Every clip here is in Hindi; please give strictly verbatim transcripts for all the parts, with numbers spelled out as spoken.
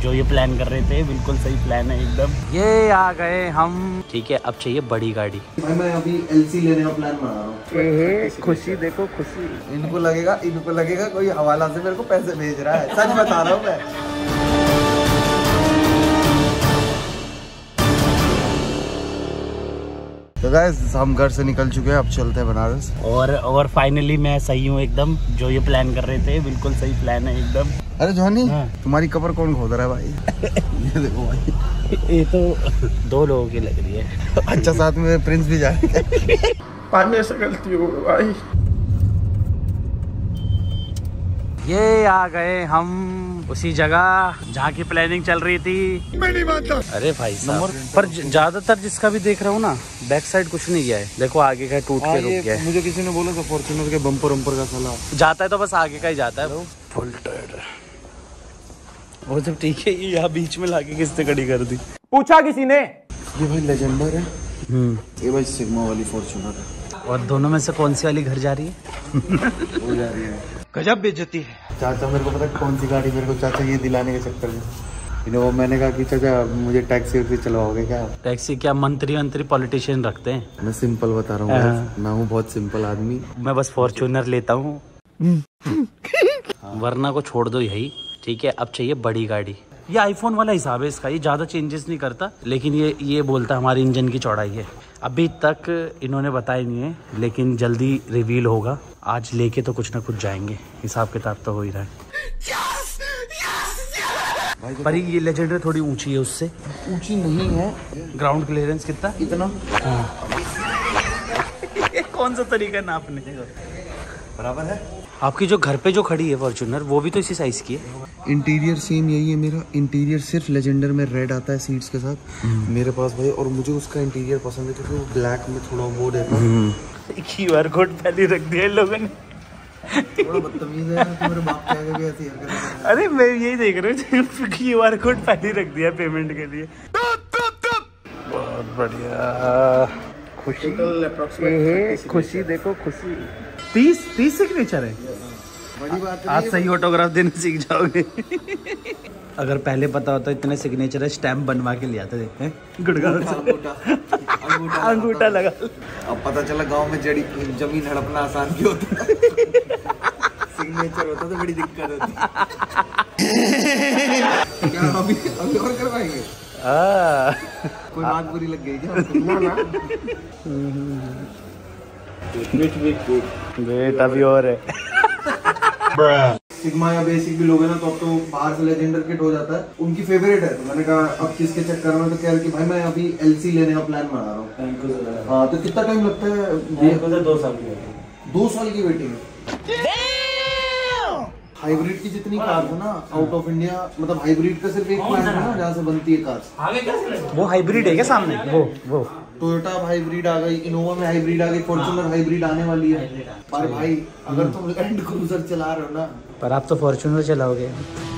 जो ये प्लान कर रहे थे, बिल्कुल सही प्लान है एकदम। ये आ गए हम। ठीक है, अब चाहिए बड़ी गाड़ी। भाई मैं अभी एलसी लेने का प्लान बना रहा हूँ। खुशी देखो, खुशी। इनको लगेगा इनको लगेगा कोई हवाला से मेरे को पैसे भेज रहा है, सच बता रहा हूँ मैं। तो गाइस हम घर से निकल चुके हैं, अब चलते हैं बनारस। और और फाइनली मैं सही हूँ एकदम, जो ये प्लान कर रहे थे, बिल्कुल सही प्लान है एकदम। अरे जॉनी, हाँ। तुम्हारी कब्र कौन खोद रहा है भाई? ये देखो भाई, ये तो दो लोगों की लग रही है। अच्छा साथ में प्रिंस भी जाएगा। बाद में ऐसा गलती हो भाई। ये आ गए हम उसी जगह जहाँ की प्लानिंग चल रही थी। मैं नहीं मानता। अरे भाई साहब, पर ज्यादातर जिसका भी देख रहा हूँ ना, बैक साइड कुछ नहीं गया है। देखो आगे का टूट के रुक गया है। मुझे किसी ने बोला था फॉर्च्यूनर के बम्पर वम्पर का साला जाता है तो बस आगे का ही जाता है। फुल टायर वो सब ठीक है। ये यहाँ बीच में लाके किसने खड़ी कर दी? पूछा किसी ने? ये भाई लेजेंडर है। हम्म ये भाई सिग्मा वाली फॉर्च्यूनर है। और दोनों में से कौन सी वाली घर जा रही है? वो जा रही है। गजब बेइज्जती है। चाचा मेरे को पता है कौन सी गाड़ी मेरे को चाचा ये दिलाने के चक्कर में, इन्हें वो मैंने कहा कि चाचा मुझे टैक्सी वैक्सी चलवाओगे क्या? टैक्सी क्या मंत्री मंत्री पॉलिटिशियन रखते हैं? मैं सिंपल बता रहा हूँ, मैं हूँ बहुत सिंपल आदमी। मैं बस फॉर्च्यूनर लेता हूँ। वरना को छोड़ दो यही। ठीक है, अब चाहिए बड़ी गाड़ी। ये आईफोन वाला हिसाब है इसका, ये ज़्यादा चेंजेस नहीं करता, लेकिन ये ये बोलता हमारी इंजन की चौड़ाई है। अभी तक इन्होंने बताया नहीं है, लेकिन जल्दी रिवील होगा। आज लेके तो कुछ ना कुछ जाएंगे, हिसाब किताब तो हो ही रहा है। yes! Yes! पर ये लेजेंडर थोड़ी ऊंची है उससे। ऊंची नहीं है। ग्राउंड क्लियरेंस कितना? इतना। कौन सा तरीका है नापने? बराबर है। आपकी जो घर पे जो खड़ी है फॉर्च्यूनर, वो भी तो इसी साइज की है। इंटीरियर सेम यही है मेरा। इंटीरियर सिर्फ लेजेंडर में रेड आता है सीट्स के साथ मेरे पास भाई, और मुझे उसका इंटीरियर पसंद है क्योंकि वो ब्लैक में थोड़ा वो देता है। क्यू आर कोड पहले रख दिया इन लोगों ने। थोड़ा बदतमीज है तुम्हारे बाप के आगे भी ऐसी हरकतें कर रहा है। अरे मैं यही देख रहा हूँ, क्यू आर कोड पहले रख दिया पेमेंट के लिए। बहुत बढ़िया। खुशी खुशी देखो, खुशी। तीस तीस सिग्नेचर है। बड़ी बात है। आज सही ऑटोग्राफ देने सीख जाओगे। अगर पहले पता होता इतने सिग्नेचर है, स्टैम्प बनवा के ले आते थे गुड़गांव से। अंगूठा लगा। अब पता चला गांव में जड़ी जमीन हड़पना आसान क्यों होता है। सिग्नेचर होता तो बड़ी दिक्कत होती। क्या अभी अभी और करवाएंगे? कोई बात बुरी लग गई क्या? वेट अभी और है। सिग्मा या बेसिक भी लोग हैं ना, तो अब तो बाहर से लेजेंडर किट हो जाता है, उनकी फेवरेट है। तो मैंने कहा अब किसके चक्कर में, तो कह रहे कि भाई मैं अभी एलसी लेने का प्लान बना रहा हूँ। हाँ तो कितना टाइम लगता है? दो साल की वेटिंग। दो साल की वेटिंग। हाइब्रिड की जितनी कार है ना आउट ऑफ इंडिया, मतलब हाइब्रिड का सिर्फ एक प्लांट है ना जहाँ से बनती है कार। वो हाइब्रिड है क्या सामने? वो वो टोयोटा हाइब्रिड आ गई, इनोवा में हाइब्रिड आ गई, फॉर्च्यूनर हाइब्रिड आने वाली है। पर भाई अगर तुम लैंड क्रूजर चला रहे हो ना, पर आप तो फॉर्च्यूनर चलाओगे।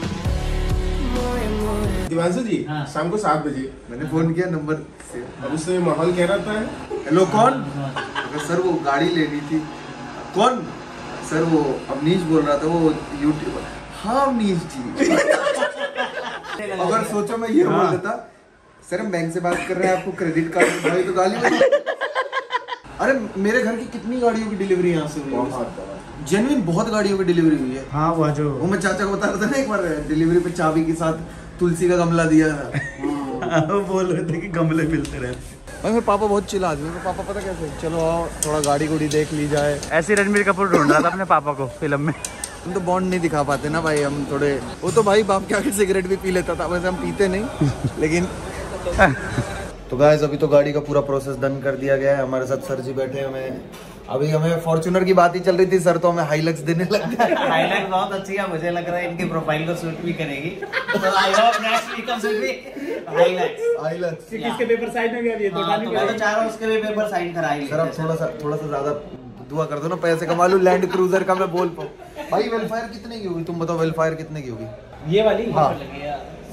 दिवांशु जी, हाँ। शाम को सात बजे मैंने फोन किया नंबर से, अब उसने माहौल कह रहा था। हेलो कौन? सर वो गाड़ी लेनी थी। कौन? सर वो अवनीश बोल रहा था, वो यूट्यूबर। हाँ अवनीश जी। अगर सोचो मैं ये बोल देता, सर हम बैंक से बात कर रहे हैं, आपको क्रेडिट कार्ड भाई तो गाली बनी। अरे मेरे घर की कितनी गाड़ियों की डिलीवरी यहाँ से हुई है, जेन्युइन बहुत गाड़ियों की डिलीवरी हुई है। हाँ वो जो वो मैं चाचा को बता रहा था ना एक बार, डिलीवरी पे चाबी के साथ तुलसी का गमला दिया था। वो बोल रहे थे कि गमले मिलते रहते। भाई मेरे पापा बहुत चिल आदमी है। पापा पता कैसे, चलो आओ थोड़ा गाड़ी गुड़ी देख ली जाए। ऐसे रणबीर कपूर ढूंढ रहा था अपने पापा को फिल्म में। हम तो बॉन्ड नहीं दिखा पाते ना भाई, हम थोड़े, वो तो भाई बाप के आगे सिगरेट भी पी लेता था, वैसे हम पीते नहीं। लेकिन तो गाइस अभी तो गाड़ी का पूरा प्रोसेस डन कर दिया गया है। हमारे साथ सर जी बैठे हुए हैं। अभी हमें फॉर्च्यूनर की बात ही चल रही थी, सर तो हमें हाइलक्स देने लग गए। हाइलक्स बहुत अच्छी है, मुझे लग रहा है इनके प्रोफाइल को सूट भी करेगी। तो I hope next week come suit भी हाइलक्स। हाइलक्स किसके पेपर साइन हो गया अभी? तो मैं तो चाह रहा हूं उसके भी पेपर साइन करा ही ले। सर आप थोड़ा सा थोड़ा सा ज्यादा दुआ कर दो ना, पैसे कमा लूं लैंड क्रूजर का मैं बोल पाऊं। भाई वेलफायर कितने की होगी तुम बताओ? वेलफायर कितने की होगी ये वाली? हाँ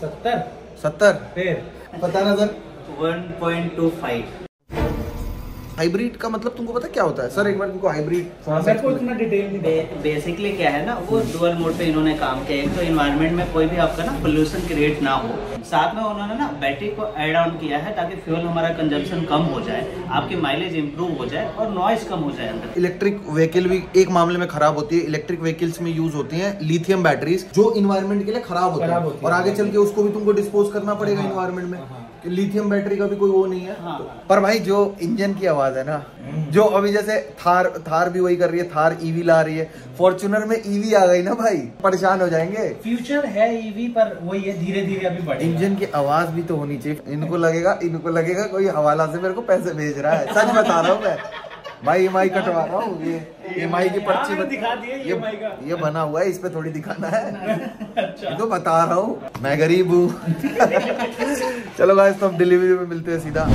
सत्तर। सत्तर? फिर पता ना sir. One point two five. Hybrid का मतलब तुमको पता क्या होता है सर? एक बार तुमको हाइब्रिड मेरे को इतना डिटेल नहीं। बेसिकली क्या है ना, वो डुअल मोड पे इन्होंने काम किया। एक तो इन्वायरमेंट में कोई भी आपका ना पोल्यूशन क्रिएट ना हो, साथ में उन्होंने ना बैटरी को ऐड ऑन किया है ताकि फ्यूल हमारा कंजम्पशन कम हो जाए, आपकी माइलेज इंप्रूव हो जाए और नॉइस कम हो जाए अंदर। इलेक्ट्रिक व्हीकल भी एक मामले में खराब होती है। इलेक्ट्रिक व्हीकल्स में यूज होती हैं लिथियम बैटरीज जो इन्वायरमेंट के लिए खराब होती है और आगे चल के उसको भी तुमको डिस्पोज करना पड़ेगा इन्वायरमेंट में। लिथियम बैटरी का भी कोई वो नहीं है। हाँ। पर भाई जो इंजन की आवाज है ना, जो अभी जैसे थार थार भी वही कर रही है, थार ईवी ला रही है, फॉर्च्यूनर में ईवी आ गई ना भाई, परेशान हो जाएंगे। फ्यूचर है ईवी पर वही है, धीरे धीरे अभी बढ़ेगा। इंजन की आवाज भी तो होनी चाहिए। इनको लगेगा इनको लगेगा कोई हवाला से मेरे को पैसे भेज रहा है। सच बता रहा हूँ मैं भाई, एम आई कटवा रहा हूँ। ये एम आई की पर्ची दिखा दिए, ये, ये बना हुआ है, इस पे थोड़ी दिखाना है। अच्छा। ये तो बता रहा हूँ, मैं गरीब हूँ। चलो गाइस, तो हम डिलीवरी में मिलते हैं सीधा।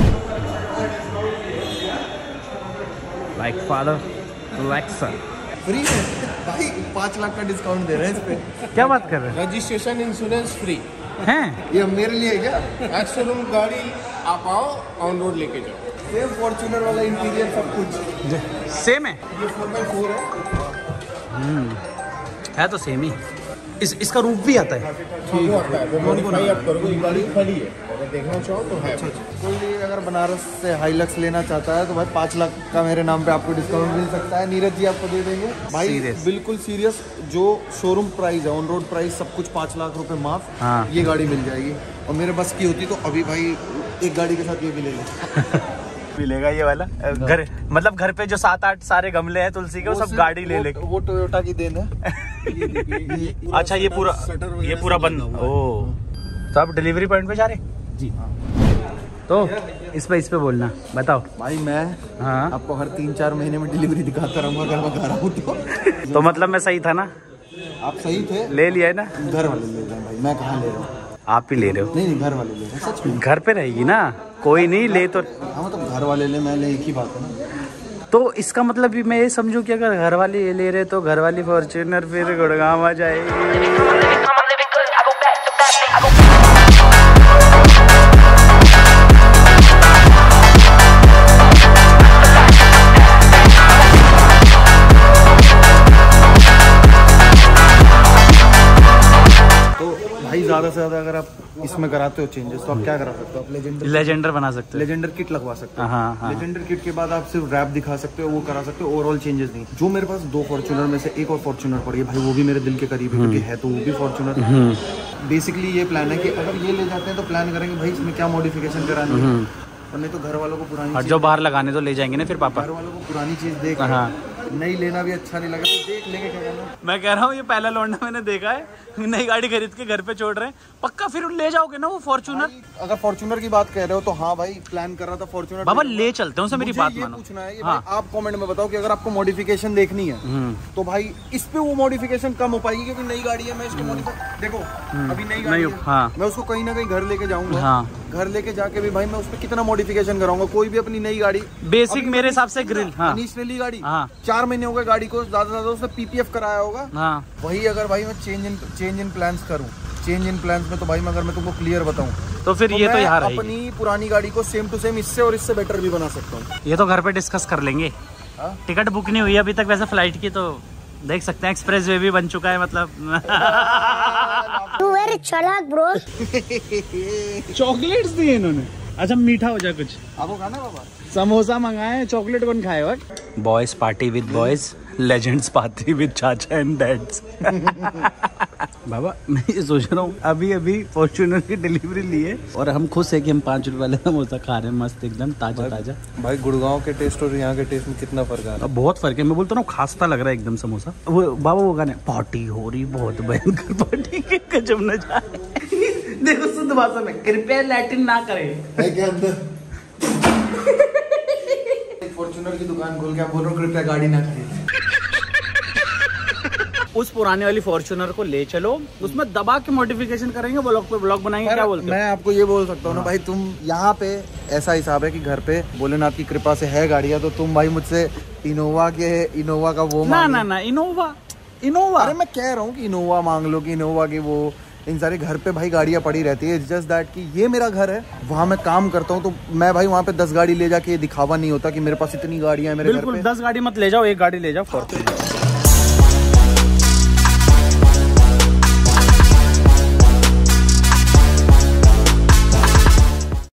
Like father like son free है भाई, पाँच लाख का डिस्काउंट दे रहे हैं इस पे। क्या बात कर रहे हैं? रजिस्ट्रेशन इंश्योरेंस फ्री हैं? ये मेरे लिए क्या? एक्स शोरूम गाड़ी आप आओ, ऑन रोड लेके जाओ। सेम फॉर्च्यूनर वाला इंटीरियर सब कुछ सेम है। ये फोर बाई फोर है। हम्म है तो सेम ही। इस इसका रूप भी आता है। ठीक है, वो मॉडिफाई आप करोगे। ये गाड़ी खड़ी है, अगर देखना चाहो तो है। कोई भी अगर बनारस से हाइलक्स लेना चाहता है तो भाई पाँच लाख का मेरे नाम पे आपको डिस्काउंट मिल सकता है। नीरज जी आपको दे देंगे भाई। Serious? बिल्कुल सीरियस। जो शोरूम प्राइस है, ऑन रोड प्राइस सब कुछ पाँच लाख रुपए माफ। हाँ। ये गाड़ी मिल जाएगी और मेरे बस की होती तो अभी भाई एक गाड़ी के साथ ये भी ले ले। मिलेगा ये वाला घर, मतलब घर पे जो सात आठ सारे गमले हैं तुलसी के, वो सब गाड़ी ले ले। वो टोयोटा की देन है। अच्छा, ये पूरा ये पूरा बंद। ओ, तो आप डिलीवरी पॉइंट पे जा रहे जी? तो इस पे इस पे बोलना, बताओ भाई। मैं हाँ आपको हर तीन चार महीने में डिलीवरी दिखाता रहूंगा अगर मैं घर आऊँ तो। तो मतलब मैं सही था ना? आप सही थे। ले लिया है ना? घर वाले ले रहे हैं भाई, मैं कहाँ ले रहा हूँ। आप ही ले रहे हो? नहीं नहीं, घर वाले ले रहे हैं सच में। घर पे रहेगी ना, कोई नहीं ले तो। हाँ मतलब घर वाले ले, मैं ले, एक ही बात है ना। तो इसका मतलब भी मैं ये समझूं कि अगर घर वाले ये ले रहे तो घर वाली फॉर्च्यूनर फिर गुड़गांव आ जाएगी। भाई ज्यादा से ज्यादा अगर आप इसमें कराते हो चेंजेस तो आप क्या करा सकते हो? आप लेजेंडर लेजेंडर बना सकते हो। लेजेंडर किट लगवा सकते हो। हाँ, हाँ। लेजेंडर किट के बाद आप सिर्फ रैप दिखा सकते हो, वो करा सकते हो। ओवरऑल चेंजेस नहीं। जो मेरे पास दो फॉर्च्यूनर में से एक और फॉर्च्यूनर पड़ी है भाई, वो भी मेरे दिल के करीब है क्योंकि है तो वो भी फॉर्च्यूनर। बेसिकली ये प्लान है कि अगर ये ले जाते हैं तो प्लान करेंगे भाई इसमें क्या मॉडिफिकेशन करानी है, और नहीं तो घर वालों को पुरानी और जो बाहर लगाने तो ले जाएंगे ना फिर पापा। घर वालों को पुरानी चीज देख। हाँ। नहीं लेना भी अच्छा नहीं लगा तो देख लेंगे क्या करना। मैं कह रहा हूँ ये पहला लौंडा मैंने देखा है, नई गाड़ी खरीद के घर पे छोड़ रहे हैं। पक्का फिर ले जाओगे ना वो फॉर्च्यूनर? अगर फॉर्च्यूनर की बात कह रहे हो तो हाँ भाई, प्लान कर रहा था फॉर्च्यूनर। बाबा ले चलते हैं, मेरी बात मानो। पूछना है कि हाँ। भाई आप कमेंट में बताओ कि अगर आपको मॉडिफिकेशन देखनी है तो भाई इस पे वो मॉडिफिकेशन कम हो पाएगी क्योंकि नई गाड़ी है। मैं इसको मॉडिफाई देखो अभी नई गाड़ी है, हाँ। मैं उसको कहीं ना कहीं घर लेके जाऊंगा। हाँ। घर लेके जाके भी भाई मैं उस पर कितना मॉडिफिकेशन कराऊंगा। कोई भी अपनी नई गाड़ी बेसिक मेरे हिसाब से ग्रिल। हाँ। इनिशियली गाड़ी हाँ। चार महीने हो गए गाड़ी को, ज्यादा से ज्यादा उसने पीपीएफ कराया होगा। हाँ। वही अगर भाई मैं change in change in plans करूं, चेंज इन प्लान्स में तो भाई मैं अगर मैं तुमको क्लियर बताऊं तो फिर तो ये तो यार अपनी पुरानी गाड़ी को सेम टू सेम इससे और इससे बेटर भी बना सकता हूँ। ये तो घर पे डिस्कस कर लेंगे। हाँ? टिकट बुक नहीं हुई अभी तक वैसे फ्लाइट की, तो देख सकते हैं। एक्सप्रेस वे भी बन चुका है मतलब। तू वेरी चालाक ब्रो। चॉकलेट्स दिए इन्होंने। अच्छा मीठा हो जाए कुछ। आपको खाना है बाबा? समोसा मंगाए, चॉकलेट कौन खाएगा? Boys party with boys, legends party with चाचा एंड डैड्स। बाबा मैं ये सोच रहा हूँ, अभी अभी फॉर्च्यूनर की डिलीवरी ली है और हम खुश है कि हम पाँच रुपए वाले समोसा खा रहे हैं, मस्त एकदम ताजा ताजा। भाई गुड़गांव के टेस्ट और यहाँ के टेस्ट में कितना फर्क आ रहा है? बहुत फर्क है। मैं बोलता हूँ खास्ता लग रहा है एकदम समोसा। वो बाबा वो गाने पार्टी हो रही, बहुत भयंकर पार्टी के गजब न जाए। देखो शुद्ध भाषा में, कृपया लैटिन ना करें। है क्या अंदर? फॉर्च्यूनर की दुकान खोल के आप बोल रहे हो कृपया गाड़ी ना खरीदें। उस पुराने वाली फॉर्च्यूनर को ले चलो, उसमें दबा के मॉडिफिकेशन करेंगे, ब्लॉग पे ब्लॉग बनाएंगे। क्या बोलते हो? मैं आपको ये बोल सकता हूँ ना भाई, तुम यहाँ पे ऐसा हिसाब है कि घर पे भोलेनाथ की कृपा से है गाड़ियाँ, तो तुम भाई मुझसे इनोवा के इनोवा का वो ना ना ना इनोवा इनोवा अरे मैं कह रहा हूँ कि इनोवा मांग लो कि इनोवा की वो इन सारे घर पे भाई गाड़ियाँ पड़ी रहती है। इट्स जस्ट दैट कि ये मेरा घर है, वहाँ मैं काम करता हूँ, तो मैं भाई वहाँ पे दस गाड़ी ले जाके दिखावा नहीं होता कि मेरे पास इतनी गाड़ियाँ है मेरे घर पे। बिल्कुल, दस गाड़ी मत ले जाओ, एक गाड़ी ले जाओ फॉर्च्यूनर।